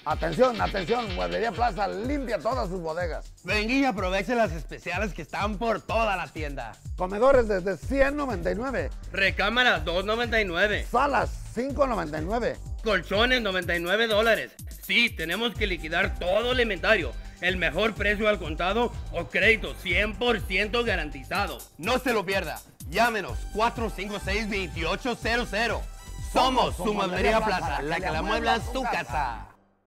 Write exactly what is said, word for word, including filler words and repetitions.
Atención, atención, Mueblería Plaza limpia todas sus bodegas. Venga y aproveche las especiales que están por toda la tienda. Comedores desde ciento noventa y nueve. Recámaras dos noventa y nueve. Salas cinco noventa y nueve. Colchones noventa y nueve dólares. Sí, tenemos que liquidar todo el inventario. El mejor precio al contado o crédito cien por ciento garantizado. No se lo pierda. Llámenos cuatro cinco seis, dos ocho cero cero. Somos su Mueblería Plaza, la que la muebla en su casa.